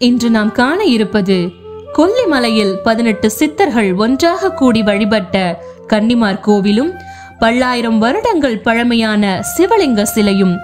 இன்று நாம் காண இருப்பது கொல்லிமலையில் 18 சித்தர்கள் ஒன்றாக கூடி வழிபட்ட கன்னிமார் கோவிலும், பல்லாயிரம் வருடங்கள் பழமையான சிவலிங்க சிலையும்,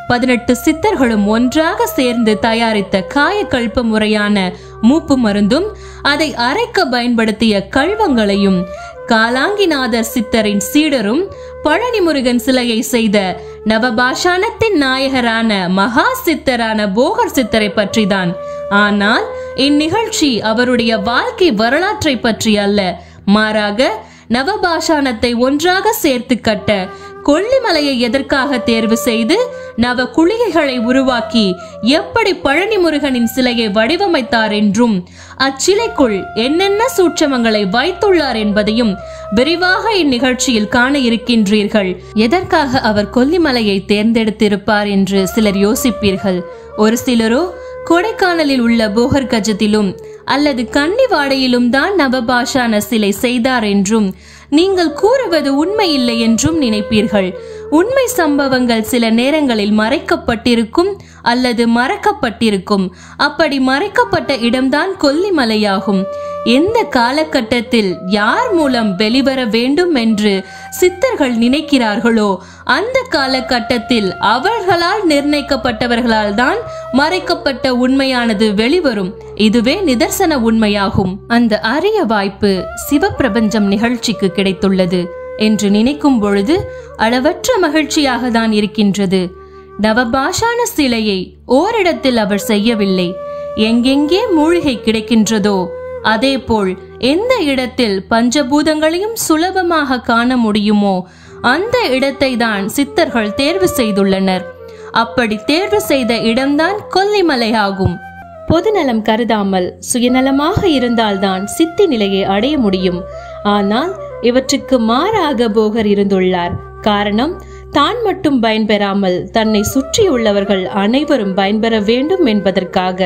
18 சித்தர்களும் ஒன்றாக சேர்ந்து தயாரித்த காயக்கல்ப முறையான மூப்பு மருந்தும், அதை அரைக்க பயன்படுத்திய கல்வங்களையும், காலாங்கிநாதர் சித்தரின் சீடரும் பழனி முருகன் சிலையை செய்த நவபாஷானத்தின் நாயகரான மகா சித்தரான போகர் சித்தரை பற்றிதான். ஆனால் இந்நிகழ்ச்சி அவருடைய வாழ்க்கை வரலாற்றை பற்றி அல்ல, மாறாக நவபாஷானத்தை ஒன்றாக சேர்த்து கட்ட கொல்லிமலையை எதற்காக தேர்வு செய்து நவ குளிகைகளை உருவாக்கி எப்படி பழனி முருகனின் சிலையை வடிவமைத்தார் என்றும், அச்சிலைக்குள் என்னென்ன சூட்சமங்களை வைத்துள்ளார் என்பதையும் விரிவாக இந்நிகழ்ச்சியில் காண இருக்கின்றீர்கள். எதற்காக அவர் கொல்லிமலையை தேர்ந்தெடுத்திருப்பார் என்று சிலர் யோசிப்பீர்கள். ஒரு சிலரோ கொடைக்கானலில் உள்ள போகர் கஜத்திலும் அல்லது கன்னிவாடையிலும் தான் நவபாஷான சிலை செய்தார் என்றும், நீங்கள் கூறுவது உண்மை இல்லை என்றும் நினைப்பீர்கள். உண்மை சம்பவங்கள் சில நேரங்களில் மறைக்கப்பட்டிருக்கும் அல்லது மறக்கப்பட்டிருக்கும். அப்படி மறைக்கப்பட்ட இடம்தான் கொல்லிமலையாகும். எந்த காலகட்டத்தில் யார் மூலம் வெளிவர வேண்டும் என்று சித்தர்கள் நினைக்கிறார்களோ அந்த காலகட்டத்தில் அவர்களால் நிர்ணயிக்கப்பட்டவர்களால் தான் மறைக்கப்பட்ட உண்மையானது வெளிவரும். இதுவே நிதர்சன உண்மையாகும். அந்த அரிய வாய்ப்பு சிவப்பிரபஞ்சம் நிகழ்ச்சிக்கு கிடைத்துள்ளது என்று நினைக்கும் பொழுது அளவற்ற மகிழ்ச்சியாக தான் இருக்கின்றது. நவபாஷான சிலையை ஓரிடத்தில் அவர் செய்யவில்லை. எங்கெங்கே மூலிகை கிடைக்கின்றதோ அதேபோல் எந்த இடத்தில் பஞ்சபூதங்களையும் சுலபமாக காண முடியுமோ அந்த இடத்தை தான் சித்தர்கள் தேர்வு செய்துள்ளனர். அப்படி தேர்வு செய்த இடம்தான் கொல்லிமலை ஆகும். பொதுநலம் கருதாமல் சுயநலமாக இருந்தால்தான் சித்தி நிலையை அடைய முடியும். ஆனால் இவற்றுக்கு மாறாக போகர் இருந்துள்ளார். காரணம், தான் மட்டும் பயன்பெறாமல் தன்னை சுற்றியுள்ளவர்கள் அனைவரும் பயன்பெற வேண்டும் என்பதற்காக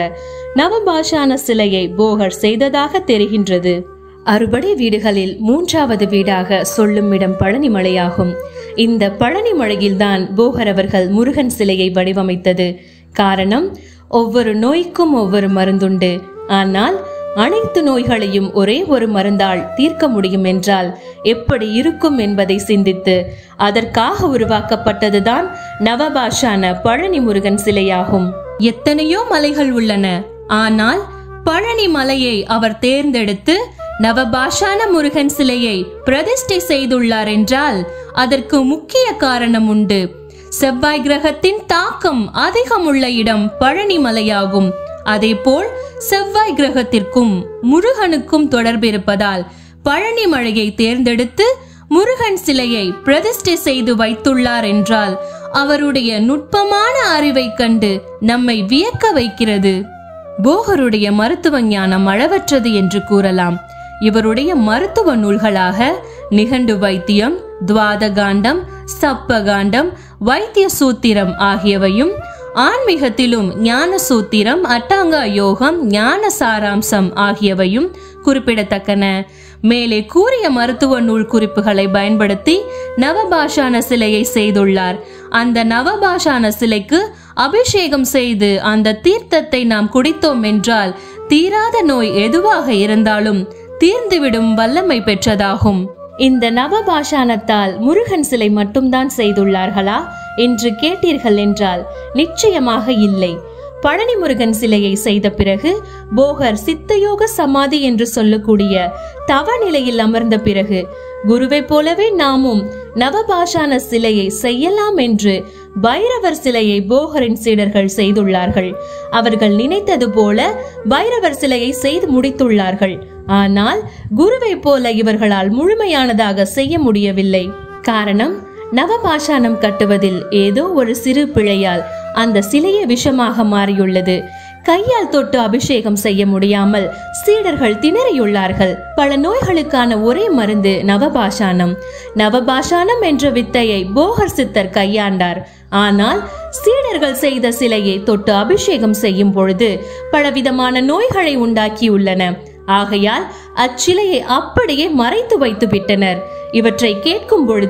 நவபாஷான சிலையை போகர் செய்ததாக தெரிகின்றது. அறுபடை வீடுகளில் 3வது வீடாக சொல்லும் இடம் பழனிமலையாகும். இந்த பழனிமலையில்தான் போகர் அவர்கள் முருகன் சிலையை வடிவமைத்தது. காரணம், ஒவ்வொரு நோய்க்கும் ஒவ்வொரு மருந்துண்டு. ஆனால் அனைத்து நோய்களையும் ஒரே ஒரு மருந்தால் தீர்க்க முடியும் என்றால் எப்படி இருக்கும் என்பதை சிந்தித்து அதற்காக உருவாக்கப்பட்டதுதான் நவபாஷான பழனி முருகன் சிலையாகும். எத்தனையோ மலைகள் உள்ளன, ஆனால் பழனி மலையை அவர் தேர்ந்தெடுத்து நவபாஷான முருகன் சிலையை பிரதிஷ்டை செய்துள்ளார் என்றால் அதற்கு முக்கிய காரணம் உண்டு. செவ்வாய் கிரகத்தின் தாக்கம் அதிகம் உள்ள இடம் பழனி மலையாகும். அதேபோல் செவ்வாய் கிரகத்திற்கும் முருகனுக்கும் தொடர்பு இருப்பதால் பழனி மலையை தேர்ந்தெடுத்து முருகன் சிலையை பிரதிஷ்டை செய்து வைத்துள்ளார் என்றால் அவருடைய நுட்பமான அறிவை கண்டு நம்மை வியக்க வைக்கிறது. போகருடைய மருத்துவ ஞானம் அளவற்றது என்று கூறலாம். இவருடைய மருத்துவ நூல்களாக நிகண்டு வைத்தியம், துவாதகாண்டம், சப்பகாண்டம், வைத்திய சூத்திரம் ஆகியவையும், ஆன்மீகத்திலும் ஞான சூத்திரம், அட்டாங்க யோகம், ஞான சாராம்சம் ஆகியவையும் குறிப்பிடத்தக்கன. மேலே கூறிய மருத்துவ நூல் குறிப்புகளை பயன்படுத்தி நவபாஷான சிலையை செய்துள்ளார். அந்த நவபாஷான சிலைக்கு அபிஷேகம் செய்து அந்த தீர்த்தத்தை நாம் குடித்தோம் என்றால் தீராத நோய் எதுவாக இருந்தாலும் தீர்ந்துவிடும் வல்லமை பெற்றதாகும். இந்த நவபாஷானத்தால் முருகன் சிலை மட்டும்தான் செய்துள்ளார்களா என்று கேட்டீர்கள் என்றால் நிச்சயமாக இல்லை. பழனி முருகன் சிலையை செய்த பிறகு போகர் சித்தயோக சமாதி என்று சொல்லக்கூடிய தவ நிலையில் அமர்ந்த பிறகு குருவை போலவே நாமும் நவபாஷான சிலையை செய்யலாம் என்று பைரவர் சிலையை போகரின் சீடர்கள் செய்துள்ளார்கள். அவர்கள் நினைத்தது போல பைரவர் சிலையை செய்து முடித்துள்ளார்கள். ஆனால் குருவை போல இவர்களால் முழுமையானதாக செய்ய முடியவில்லை. காரணம், நவபாஷானம் கட்டுவதில் ஏதோ ஒரு சிறு பிழையால் அந்த சிலையே விஷமாக மாறியுள்ளது. கையால் தொட்டு அபிஷேகம் செய்ய முடியாமல் சீடர்கள் திணறியுள்ளார்கள். பல நோய்களுக்கான ஒரே மருந்து நவபாஷானம். நவபாஷானம் என்ற வித்தையை போகர் சித்தர் கையாண்டார். ஆனால் சீடர்கள் செய்த சிலையை தொட்டு அபிஷேகம் செய்யும் பொழுது பலவிதமான நோய்களை உண்டாக்கியுள்ளன. ஆகையால் அச்சிலையை அப்படியே மறைத்து வைத்து விட்டனர். இவற்றை கேட்கும் பொழுது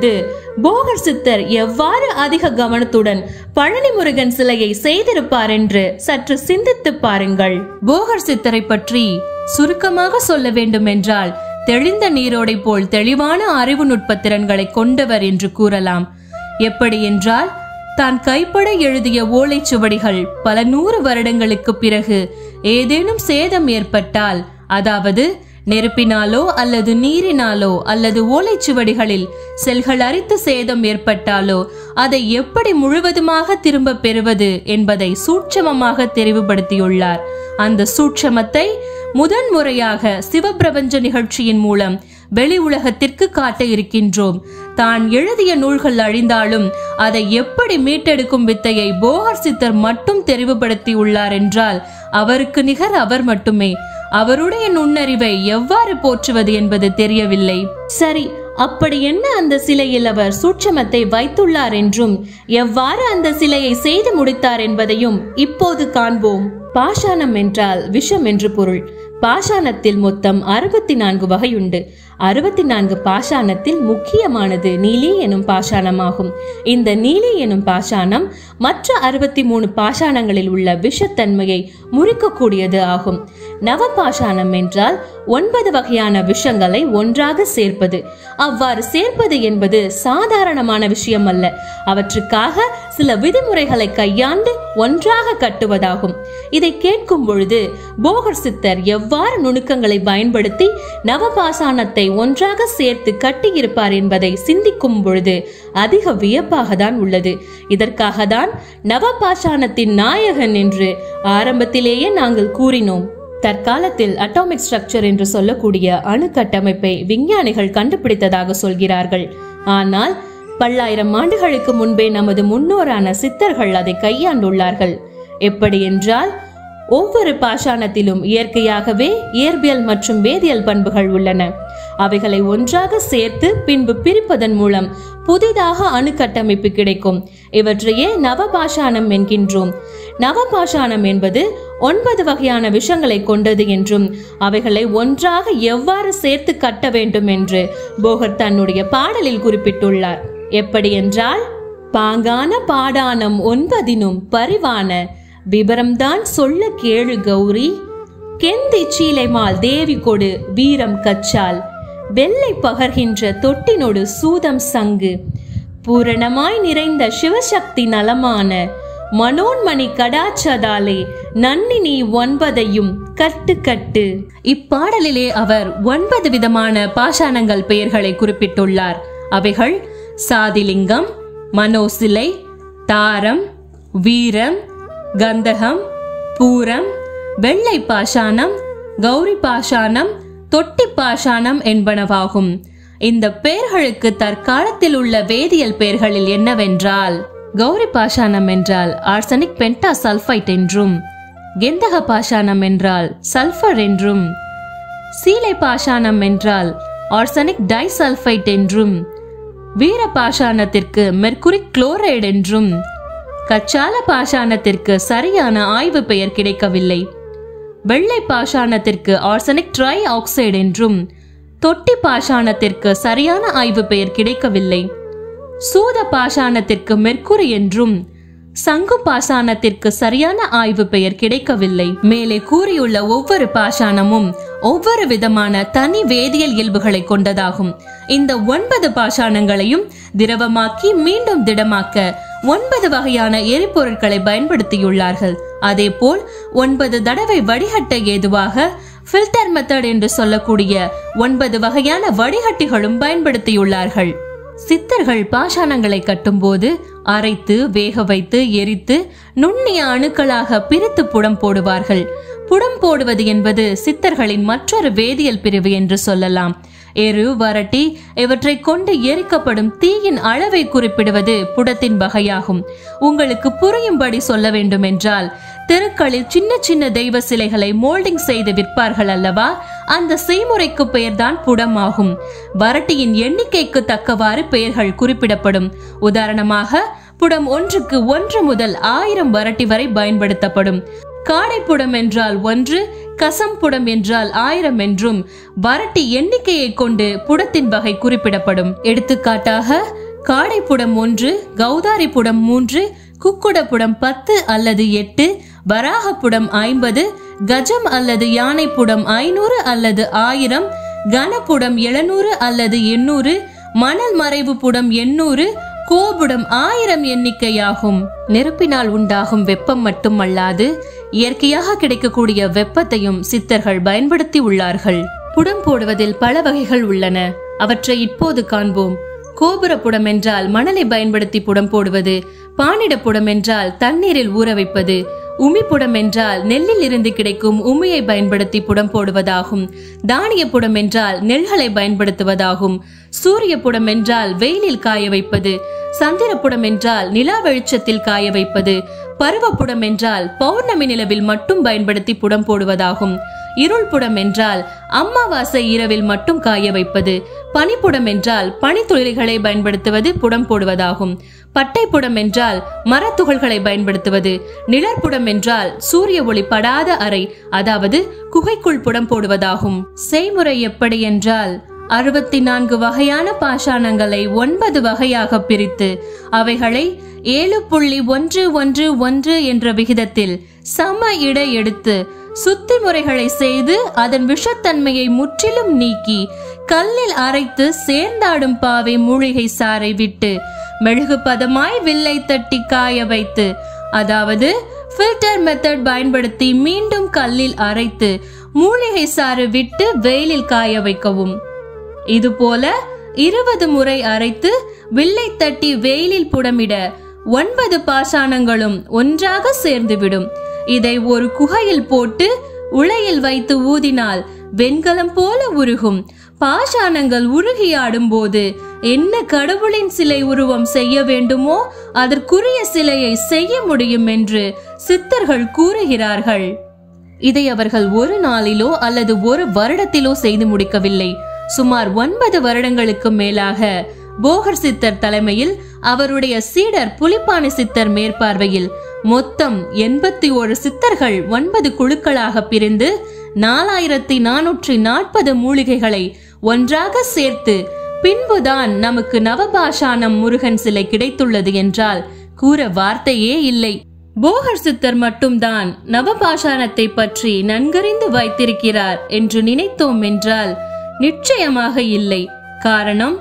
போகர் சித்தர் எவ்வாறு அதிக கவனத்துடன் பழனி முருகன் சிலையை செய்திருப்பார் என்று சற்று சிந்தித்து பாருங்கள். போகர் சித்தரை பற்றி சுருக்கமாக சொல்ல வேண்டும் என்றால் தெளிந்த நீரோடை போல் தெளிவான அறிவு நுட்பத்திறன்களை கொண்டவர் என்று கூறலாம். எப்படி என்றால், தான் கைப்பட எழுதிய ஓலைச்சுவடிகள் பல 100 வருடங்களுக்கு பிறகு ஏதேனும் சேதம் ஏற்பட்டால், அதாவது நெருப்பினாலோ அல்லது நீரினாலோ அல்லது ஓலைச்சுவடிகளில் செல்கள் அரித்து சேதம் ஏற்பட்டாலோ அதை எப்படி முழுவதுமாக திரும்ப பெறுவது என்பதை சூட்சமமாக தெரிவுபடுத்தியுள்ளார். அந்த சூட்சமத்தை முதன்முறையாக சிவபிரபஞ்ச நிகழ்ச்சியின் மூலம் வெளி உலகத்திற்கு காட்ட இருக்கின்றோம். தான் எழுதிய நூல்கள் அழிந்தாலும் அதை எப்படி மீட்டெடுக்கும் வித்தையை போகர் சித்தர் மட்டும் தெரிவுபடுத்தி உள்ளார் என்றால் அவருக்கு நிகர் அவர் மட்டுமே. அவருடைய நுண்ணறிவை எவ்வாறு போற்றுவது என்பது தெரியவில்லை. சரி, அப்படி என்ன அந்த சிலையில் அவர் சூட்சமத்தை வைத்துள்ளார் என்றும் எவ்வாறு அந்த சிலையை செய்து முடித்தார் என்பதையும் இப்போது காண்போம். பாஷாணம் என்றால் விஷம் என்று பொருள். பாஷாணத்தில் மொத்தம் 64 வகையுண்டு. 64 பாஷாணத்தில் முக்கியமானது நீலி எனும் பாஷாணமாகும். இந்த நீலி எனும் பாஷாணம் மற்ற 63 பாஷாணங்களில் உள்ள விஷத்தன்மையை முறிக்கக்கூடியது ஆகும். நவபாஷாணம் என்றால் 9 வகையான விஷங்களை ஒன்றாக சேர்ப்பது. அவ்வாறு சேர்ப்பது என்பது சாதாரணமான விஷயம் அல்ல. அவற்றுக்காக சில விதிமுறைகளை கையாண்டு ஒன்றாக கட்டுவதாகும். இதை கேட்கும் பொழுது போகர் சித்தர் எவ்வாறு நுணுக்கங்களை பயன்படுத்தி நவபாஷாணத்தை ஒன்றாக சேர்த்து கட்டியிருப்பார் என்பதை சிந்திக்கும் பொழுது அதிக வியப்பாக தான் உள்ளது. இதற்காக தான் நவபாஷாணத்தின் நாயகன் என்று ஆரம்பத்திலேயே நாங்கள் கூறினோம். தற்காலத்தில் அட்டாமிக் ஸ்ட்ரக்சர் என்று சொல்லக்கூடிய அணு கட்டமைப்பை விஞ்ஞானிகள் கண்டுபிடித்ததாக சொல்கிறார்கள். ஆனால் பல்லாயிரம் ஆண்டுகளுக்கு முன்பே நமது முன்னோரான சித்தர்கள் அதை கையாண்டுள்ளார்கள். எப்படி என்றால், ஒவ்வொரு பாஷாணத்திலும் இயற்கையாகவே இயற்பியல் மற்றும் வேதியியல் பண்புகள் உள்ளன. அவைகளை ஒன்றாக சேர்த்து பின்பு பிரிப்பதன் மூலம் புதிதாக அணு கட்டமைப்பு கிடைக்கும். இவற்றையே நவபாஷாணம் என்கின்றோம். நவபாஷாணம் என்பது 9 வகையான விஷங்களை கொண்டது என்றும் அவைகளை ஒன்றாக எவ்வாறு சேர்த்து கட்ட வேண்டும் என்று போகர் தன்னுடைய பாடலில் குறிப்பிட்டுள்ளார். எப்படி என்றால், பாங்கான பாடானம் 9 பரிவான விபரம்தான் சொல்ல கேளு கௌரி, கெந்தி சீலைமால் தேவி கொடு வீரம் கச்சால், வெள்ளை பகர்கின்ற தொட்டினொடு சூதம் சங்கு, பூரணமாய் நிறைந்த சிவசக்தி நலமான மனோன்மணி கடாச்சதாலே நன்னி நீ 9ஐயும் கட்டு கட்டு. இப்பாடலிலே அவர் 9 விதமான பாஷாணங்கள் பெயர்களை குறிப்பிட்டுள்ளார். அவைகள் சாதிலிங்கம், மனோசிலை, தாரம், வீரம், கந்தகம், பூரம், வெள்ளை பாஷாணம், கௌரி பாஷாணம், தொட்டி பாஷாணம் என்பனவாகும். இந்த பெயர்களுக்கு தற்காலத்தில் உள்ள வேதியியல் பெயர்களில் என்னவென்றால், கௌரி பாஷாணம் என்றால் ஆர்சனிக் பென்டா சல்பைட் என்றும், கெந்தக பாஷாணம் என்றால் சல்பர் என்றும், சீலை பாஷாணம் என்றால் ஆர்சனிக் டைசல்பைட் என்றும், வீர பாஷாணத்திற்கு மெர்குரிக் குளோரைடு என்றும், கச்சால பாஷாணத்திற்கு சரியான ஆய்வு பெயர் கிடைக்கவில்லை. வெள்ளை பாஷாணத்திற்கு ஆர்சனிக் ட்ரை ஆக்சைடு என்றும், தொட்டி பாஷாணத்திற்கு சரியான ஆய்வு பெயர் கிடைக்கவில்லை. சூத பாஷாணத்திற்கு மெர்க்குரி என்றும், சங்கு பாஷாணத்திற்கு சரியான ஆய்வு பெயர் கிடைக்கவில்லை. மேலே கூறியுள்ள ஒவ்வொரு பாஷாணமும் ஒவ்வொரு விதமான தனி வேதியியல் இயல்புகளை கொண்டதாகும். இந்த 9 பாஷாணங்களையும் திரவமாக்கி மீண்டும் திடமாக்க 9 வகையான எரிபொருட்களை பயன்படுத்தியுள்ளார்கள். அதே போல் 9 தடவை வடிகட்ட ஏதுவாக ஃபில்டர் மெத்தட் என்று சொல்லக்கூடிய 9 வகையான வடிகட்டிகளும் பயன்படுத்தியுள்ளார்கள். சித்தர்கள் பாஷாணங்களை கட்டும்போது அரைத்து வேக வைத்து எரித்து நுண்ணிய அணுக்களாக பிரித்து புடம் போடுவார்கள். புடம் போடுவது என்பது சித்தர்களின் மற்றொரு வேதியியல் பிரிவு என்று சொல்லலாம். எரு, வரட்டி இவற்றை கொண்டு எரிக்கப்படும் தீயின் அளவை குறிப்பிடுவது புடத்தின் வகையாகும். உங்களுக்கு புரியும்படி சொல்ல வேண்டும் என்றால், தெருக்களில் சின்ன சின்ன தெய்வ சிலைகளை மோல்டிங் செய்து விற்பார்கள் அல்லவா, அந்த செய்முறைக்கு பெயர்தான் புடம் ஆகும். வரட்டியின் எண்ணிக்கைக்கு தக்கவாறு பெயர்கள் குறிப்பிடப்படும். உதாரணமாக, புடம் 1க்கு 1 முதல் 1000 வரட்டி வரை பயன்படுத்தப்படும். காடைப்புடம் என்றால் 1, கசம் புடம் என்றால் 1000 என்றும் வரட்டி எண்ணிக்கையை கொண்டு புடத்தின் வகை குறிப்பிடப்படும். எடுத்துக்காட்டாக, காடைப்புடம் 1, கௌதாரிப்புடம் 3, குக்குடப்புடம் 10 அல்லது 8, வராகப்புடம் 50, கஜம் அல்லது யானைப்புடம் 500 அல்லது 1000, கனப்புடம் 700 அல்லது 800, மணல் மறைவு புடம் 800, கோபுடம் 1000 எண்ணிக்கையாகும். நெருப்பினால் உண்டாகும் வெப்பம் மட்டுமல்லாது இயற்கையாக கிடைக்கக்கூடிய வெப்பத்தையும் சித்தர்கள் பயன்படுத்தி உள்ளார்கள். புடம் போடுவதில் பல வகைகள் உள்ளன. அவற்றை இப்போது காண்போம். கோபுர புடம் என்றால் மணலை பயன்படுத்தி புடம் போடுவது, பானிட புடம் என்றால் தண்ணீரில் ஊற வைப்பது, உமி புடம் என்றால் நெல்லில் இருந்து கிடைக்கும் உமியை பயன்படுத்தி புடம் போடுவதாகும். தானிய புடம் என்றால் நெல்களை பயன்படுத்துவதாகும். சூரிய புடம் என்றால் வெயிலில் காய வைப்பது, சந்திர புடம் என்றால் நிலா வெளிச்சத்தில் காய வைப்பது, பருவப்புடம் என்றால் பௌர்ணமி நிலவில் மட்டும் பயன்படுத்தி புடம் போடுவதாகும். இருள் புடம் என்றால் அமாவாசை இரவில் மட்டும் காய வைப்பது, பனிப்புடம் என்றால் பனித்துளிகளை பயன்படுத்துவது புடம் போடுவதாகும். பட்டை புடம் என்றால் மரத்துகள்களை பயன்படுத்துவது, நிழற்புடம் என்றால் சூரிய ஒளி படாத அறை அதாவது குகைக்குள் புடம் போடுவதாகும். செய்முறை எப்படி என்றால் 64 வகையான பாஷாணங்களை 9 வகையாக பிரித்து அவைகளை 7.111 என்ற விகிதத்தில் சம இடை எடுத்து சுத்தி முறைகளை செய்து அதன் விஷத்தன்மையை முற்றிலும் நீக்கி கல்லில் அரைத்து சேர்ந்தாடும் பாவை மூலிகை சாறை விட்டு மெழுகு பதமாய் வில்லை தட்டி காய வைத்து, அதாவது ஃபில்டர் மெத்தட் பயன்படுத்தி மீண்டும் கல்லில் அரைத்து மூலிகை சாறு விட்டு வெயிலில் காய வைக்கவும். இதுபோல 20 முறை அரைத்து வில்லை தட்டி வெயிலில் புடமிட 9 பாஷாணங்களும் ஒன்றாக சேர்ந்துவிடும். இதை ஒரு குகையில் போட்டு உலையில் வைத்து ஊதினால் வெண்கலம் போல உருகும். பாஷாணங்கள் உருகியாடும் போது என்ன கடவுளின் சிலை உருவம் செய்ய வேண்டுமோ அதற்குரிய சிலையை செய்ய முடியும் என்று சித்தர்கள் கூறுகிறார்கள். இதை அவர்கள் ஒரு நாளிலோ அல்லது ஒரு வருடத்திலோ செய்து முடிக்கவில்லை. சுமார் 9 வருடங்களுக்கு மேலாக போகர் சித்தர் தலைமையில் அவருடைய சீடர் புலிப்பாணி சித்தர் மேற்பார்வையில் மொத்தம் 81 சித்தர்கள் 9 குழுக்களாக பிரிந்து 4440 மூலிகைகளை ஒன்றாக சேர்த்து பின்புதான் நமக்கு நவபாஷாணம் முருகன் சிலை கிடைத்துள்ளது என்றால் கூற வார்த்தையே இல்லை. போகர் சித்தர் மட்டும்தான் நவபாஷாணத்தை பற்றி நன்கறிந்து வைத்திருக்கிறார் என்று நினைத்தோம் என்றால் நிச்சயமாக இல்லை. காரணம்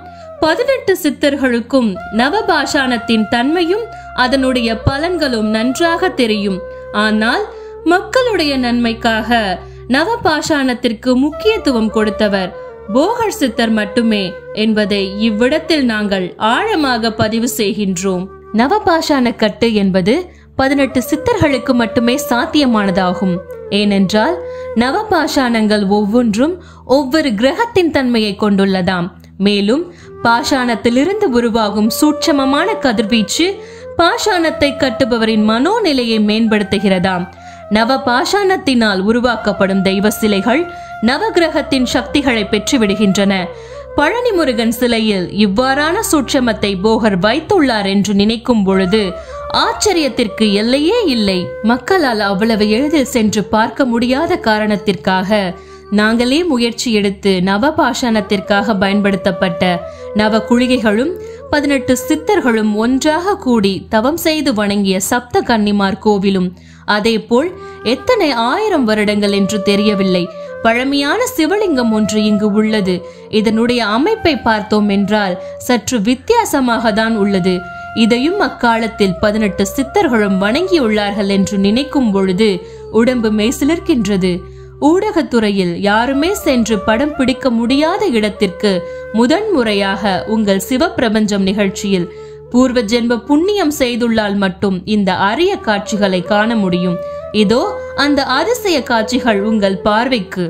18 சித்தர்களுக்கும் நவபாஷாணத்தின் தன்மையும் அதனுடைய பலன்களும் நன்றாக தெரியும். ஆனால் மக்களுடைய நன்மைக்காக நவபாஷாணத்திற்கு முக்கியத்துவம் கொடுத்தவர் போகர் சித்தர் மட்டுமே என்பதை இவ்விடத்தில் நாங்கள் ஆழமாக பதிவு செய்கின்றோம். நவபாஷாண கட்டு என்பது 18 சித்தர்களுக்கு மட்டுமே சாத்தியமானதாகும். ஏனென்றால் நவபாஷாணங்கள் ஒவ்வொன்றும் ஒவ்வொரு கிரகத்தின் தன்மையை கொண்டுள்ளதாம். மேலும் பாஷாணத்திலிருந்து உருவாகும் சூட்சமமான கதிர்வீச்சு பாஷாணத்தை கட்டுபவரின் மனோநிலையை மேம்படுத்துகிறதாம். நவ பாஷாணத்தினால் உருவாக்கப்படும் தெய்வ சிலைகள் நவகிரகத்தின் சக்திகளை பெற்றுவிடுகின்றன. பழனி முருகன் சிலையில் இவ்வாறான சூட்சமத்தை போகர் வைத்துள்ளார் என்று நினைக்கும் பொழுது ஆச்சரியத்திற்கு எல்லையே இல்லை. மக்களால் அவ்வளவு எளிதில் சென்று பார்க்க முடியாத காரணத்திற்காக நாங்களே முயற்சி எடுத்து நவபாஷாணத்திற்காக பயன்படுத்தப்பட்ட நவ குளிகைகளும் 18 சித்தர்களும் ஒன்றாக கூடி தவம் செய்து வணங்கிய சப்த கன்னிமார் கோவிலும் அதேபோல் எத்தனை 1000 வருடங்கள் என்று தெரியவில்லை பழமையான சிவலிங்கம் ஒன்று இங்கு உள்ளது. இதனுடைய அமைப்பை பார்த்தோம் என்றால் சற்று வித்தியாசமாக தான் உள்ளது. இதையும் அக்காலத்தில் 18 சித்தர்களும் வணங்கியுள்ளார்கள் என்று நினைக்கும் பொழுது உடம்பு மெய்சிலிர்க்கின்றது. ஊடகத்துறையில் யாருமே சென்று படம் பிடிக்க முடியாத இடத்திற்கு முதன்முறையாக உங்கள் சிவப்பிரபஞ்சம் நிகழ்ச்சியில் பூர்வ ஜென்ம புண்ணியம் செய்துள்ளால் மட்டும் இந்த அரிய காட்சிகளை காண முடியும். இதோ அந்த அதிசய காட்சிகள் உங்கள் பார்வைக்கு.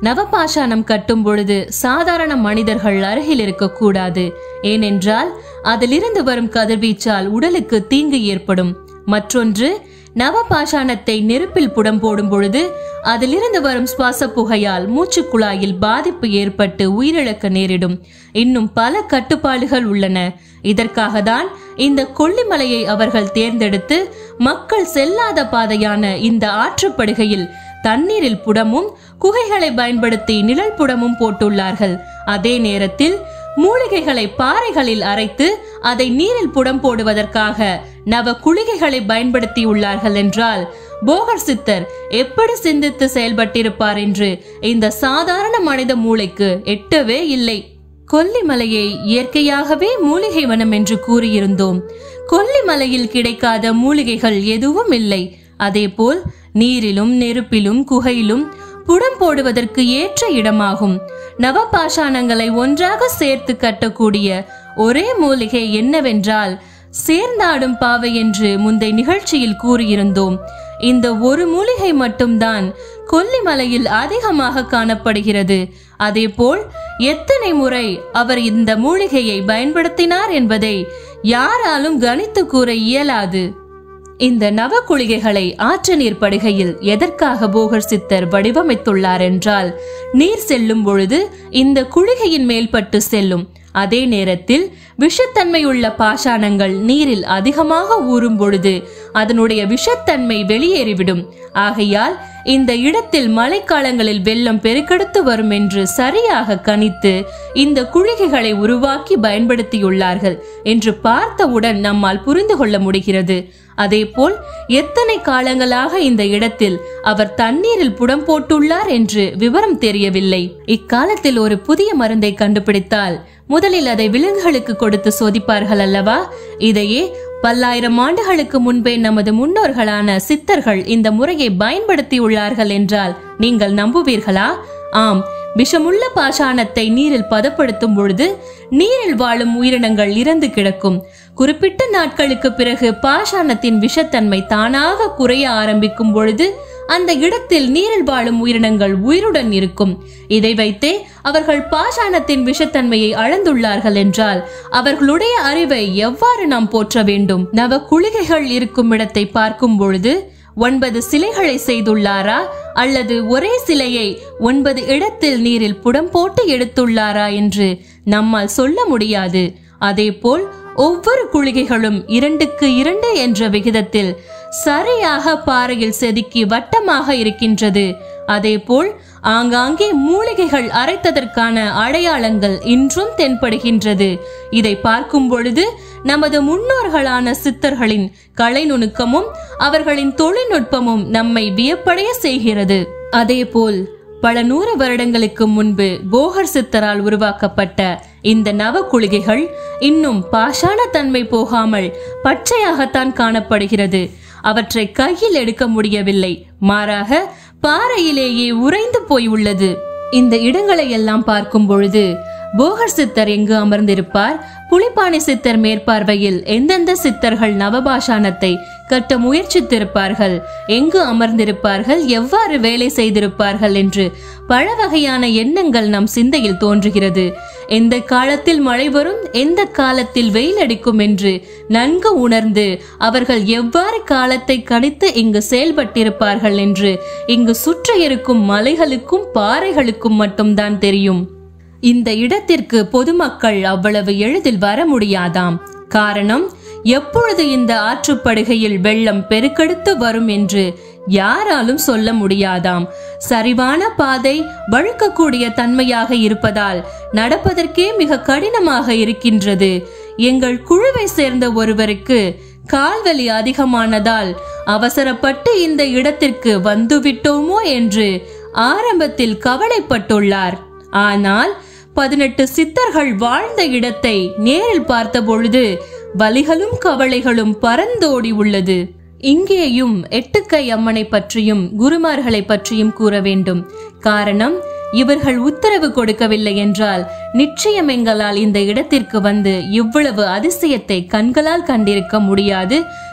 நவபாஷாணம் கட்டும் பொழுது சாதாரண மனிதர்கள் அருகில் இருக்கக்கூடாது. ஏனென்றால் அதிலிருந்து வரும் கதிர்வீச்சால் உடலுக்கு தீங்கு ஏற்படும். மற்றொன்று, நவபாஷாணத்தை நெருப்பில் புடம் போடும் பொழுது அதிலிருந்து வரும் சுவாச புகையால் மூச்சு குழாயில் பாதிப்பு ஏற்பட்டு உயிரிழக்க நேரிடும். இன்னும் பல கட்டுப்பாடுகள் உள்ளன. இதற்காக தான் இந்த கொல்லிமலையை அவர்கள் தேர்ந்தெடுத்து மக்கள் செல்லாத பாதையான இந்த ஆற்றுப்படுகையில் தண்ணீரில் புடமும் குகைகளை பயன்படுத்தி நிழல் புடமும் போட்டுள்ளார்கள். அதே நேரத்தில் மூலிகைகளை பாறைகளில் அரைத்து அதை நீரில் புடம் போடுவதற்காக நவ குளிகைகளை பயன்படுத்தியுள்ளார்கள் என்றால் போகர் சித்தர் எப்படி சிந்தித்து செயல்பட்டிருப்பார் என்று இந்த சாதாரண மனித மூளைக்கு எட்டவே இல்லை. கொல்லிமலையை இயற்கையாகவே மூலிகை வனம் என்று கூறியிருந்தோம். கொல்லிமலையில் கிடைக்காத மூலிகைகள் எதுவும் இல்லை. அதேபோல் நீரிலும் நெருப்பிலும் குகையிலும் புடம் போடுவதற்கு ஏற்ற இடமாகும். நவபாஷாணங்களை ஒன்றாக சேர்த்து கட்டக்கூடிய ஒரே மூலிகை என்னவென்றால் சேர்ந்தாடும் பாவை என்று முந்தைய நிகழ்ச்சியில் கூறியிருந்தோம். இந்த ஒரு மூலிகை மட்டும்தான் கொல்லிமலையில் அதிகமாக காணப்படுகிறது. அதேபோல் எத்தனை முறை அவர் இந்த மூலிகையை பயன்படுத்தினார் என்பதை யாராலும் கணித்து கூற இயலாது. இந்த நவ குளிகைகளை ஆற்று நீர் படுகையில் எதற்காக போகர் சித்தர் வடிவமைத்துள்ளார் என்றால், நீர் செல்லும் பொழுது இந்த குளிகையின் மேல்பட்டு செல்லும். அதே நேரத்தில் விஷத்தன்மையுள்ள பாஷாணங்கள் நீரில் அதிகமாக ஊறும் பொழுது அதனுடைய விஷத்தன்மை வெளியேறிவிடும். ஆகையால் இந்த இடத்தில் மழைக்காலங்களில் வெள்ளம் பெருக்கெடுத்து வரும் என்று சரியாக கணித்து இந்த குளிகைகளை உருவாக்கி பயன்படுத்தியுள்ளார்கள் என்று பார்த்தவுடன் நம்மால் புரிந்து கொள்ள முடிகிறது. அதேபோல் எத்தனை காலங்களாக இந்த இடத்தில் அவர் தண்ணீரில் புடம் போட்டுள்ளார் என்று விவரம் தெரியவில்லை. இக்காலத்தில் ஒரு புதிய மருந்தை கண்டுபிடித்தால் முதலில் அதை விலங்குகளுக்கு கொடுத்து சோதிப்பார்கள் அல்லவா? இதையே பல்லாயிரம் ஆண்டுகளுக்கு முன்பே நமது முன்னோர்களான சித்தர்கள் இந்த முறையை பயன்படுத்தியுள்ளார்கள் என்றால் நீங்கள் நம்புவீர்களா? ஆம், விஷமுள்ள பாஷாணத்தை நீரில் பதப்படுத்தும் பொழுது நீரில் வாழும் உயிரினங்கள் இறந்து கிடக்கும். குறிப்பிட்ட நாட்களுக்கு பிறகு பாஷாணத்தின் விஷத்தன்மை தானாக குறைய ஆரம்பிக்கும் பொழுது அந்த இடத்தில் நீரில் வாழும் உயிரினங்கள் உயிருடன் இருக்கும். இதை வைத்தே அவர்கள் பாஷாணத்தின் விஷத்தன்மையை அளந்துள்ளார்கள் என்றால் அவர்களுடைய அறிவை எவ்வாறு நாம் போற்ற வேண்டும்? நவ குளிகைகள் இருக்கும் இடத்தை பார்க்கும் பொழுது 9 சிலைகளை செய்துள்ளாரா அல்லது ஒரே சிலையை 9 இடத்தில் நீரில் புடம் போட்டு எடுத்துள்ளாரா என்று நம்மால் சொல்ல முடியாது. அதேபோல் ஒவ்வொரு குளிகைகளும் 2க்கு 2 என்ற விகிதத்தில் சரியாக பாறையில் செதுக்கி வட்டமாக இருக்கின்றது. அதேபோல் ஆங்காங்கே மூலிகைகள் அரைத்ததற்கான அடையாளங்கள் இன்றும் தென்படுகின்றது. இதை பார்க்கும் பொழுது நமது முன்னோர்களான சித்தர்களின் கலை நுணுக்கமும் அவர்களின் தொழில்நுட்பமும் நம்மை வியப்படைய செய்கிறது. அதேபோல் பல 100 வருடங்களுக்கு முன்பு போகர் சித்தரால் உருவாக்கப்பட்ட இந்த நவ குளிகைகள் இன்னும் பாஷாண தன்மை போகாமல் பச்சையாகத்தான் காணப்படுகிறது. அவற்றை கையில் எடுக்க முடியவில்லை. மாறாக பாறையிலேயே உறைந்து போய் உள்ளது. இந்த இடங்களை எல்லாம் பார்க்கும் பொழுது போகர் சித்தர் எங்கு அமர்ந்திருப்பார்? புலிப்பாணி சித்தர் மேற்பார்வையில் எந்தெந்த சித்தர்கள் நவபாஷாணத்தை கட்ட முயற்சித்திருப்பார்கள்? எங்கு அமர்ந்திருப்பார்கள்? எவ்வாறு வேலை செய்திருப்பார்கள் என்று பல வகையான எண்ணங்கள் நம் சிந்தையில் தோன்றுகிறது. எந்த காலத்தில் மழை வரும், எந்த காலத்தில் வெயில் அடிக்கும் என்று நன்கு உணர்ந்து அவர்கள் எவ்வாறு காலத்தை கணித்து இங்கு செயல்பட்டிருப்பார்கள் என்று இங்கு சுற்றி இருக்கும் மலைகளுக்கும் பாறைகளுக்கும் மட்டும்தான் தெரியும். இந்த இடத்திற்கு பொதுமக்கள் அவ்வளவு எளிதில் வர முடியாதாம். காரணம், எப்பொழுது இந்த ஆற்றுப்படுகையில் வெள்ளம் பெருக்கெடுத்து வரும் என்று யாராலும் சொல்ல முடியாதாம். சரிவான பாதை வழுக்கக்கூடிய தன்மையாக இருப்பதால் நடப்பதற்கே மிக கடினமாக இருக்கின்றது. எங்கள் குழுவை சேர்ந்த ஒருவருக்கு கால்வலி அதிகமானதால் அவசரப்பட்டு இந்த இடத்திற்கு வந்துவிட்டோமோ என்று ஆரம்பத்தில் கவலைப்பட்டுள்ளார். ஆனால் 18 சித்தர்கள் வாழ்ந்த இடத்தை நேரில் பார்த்த பொழுது வலிகளும் கவலைகளும் பறந்தோடி உள்ளது. இங்கேயும் எட்டுக்கை அம்மனை பற்றியும் குருமார்களை பற்றியும் கூற வேண்டும். காரணம், இவர்கள் உத்தரவு கொடுக்கவில்லை என்றால் நிச்சயம் எங்களால் இந்த இடத்திற்கு வந்து இவ்வளவு அதிசயத்தை கண்களால் கண்டிருக்க முடியாது,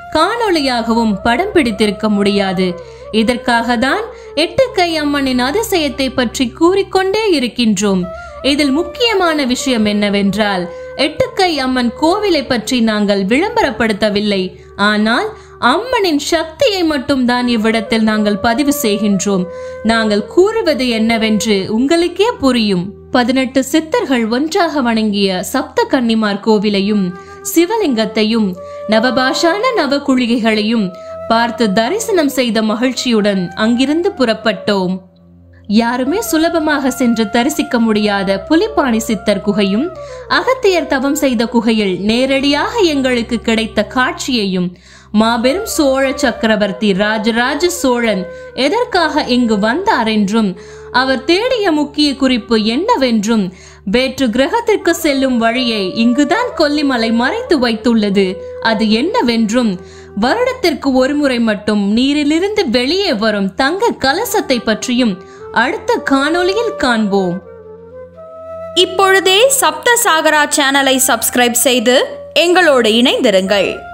காணொளியாகவும் படம் பிடித்திருக்க முடியாது. இதற்காக தான் 8 கை அம்மனின் அதிசயத்தை பற்றி கூறிக்கொண்டே இருக்கின்றோம். இதில் முக்கியமான விஷயம் என்னவென்றால் 8 கை அம்மன் கோவிலை பற்றி நாங்கள் விளம்பரப்படுத்தவில்லை. ஆனால் அம்மனின் சக்தியை மட்டும் தான் இவ்விடத்தில் நாங்கள் பதிவு செய்கின்றோம். நாங்கள் கூறுவது என்னவென்று உங்களுக்கே புரியும். 18 சித்தர்கள் ஒன்றாக வணங்கிய சப்த கன்னிமார் கோவிலையும் சிவலிங்கத்தையும் நவபாஷான நவகுளிகைகளையும் பார்த்து தரிசனம் செய்த மகிழ்ச்சியுடன் அங்கிருந்து புறப்பட்டோம். யாருமே சுலபமாக சென்று தரிசிக்க முடியாத புலிப்பாணி சித்தர் குகையும் அகத்தியர் தவம் செய்த குகையில் நேரடியாக எங்களுக்கு கிடைத்த காட்சியையும் மாபெரும் சோழ சக்கரவர்த்தி ராஜராஜ சோழன் எதற்காக இங்கு வந்தார் என்றும் அவர் தேடிய முக்கிய குறிப்பு என்னவென்றும் வேற்று கிரகத்திற்கு செல்லும் வழியை இங்குதான் கொல்லிமலை மறைத்து வைத்துள்ளது அது என்னவென்றும் வருடத்திற்கு ஒரு முறை மட்டும் நீரிலிருந்து வெளியே வரும் தங்க கலசத்தை பற்றியும் அடுத்த காணொளியில் காண்போம். இப்பொழுதே சப்த சாகரா சேனலை சப்ஸ்கிரைப் செய்து எங்களோடு இணைந்திருங்கள்.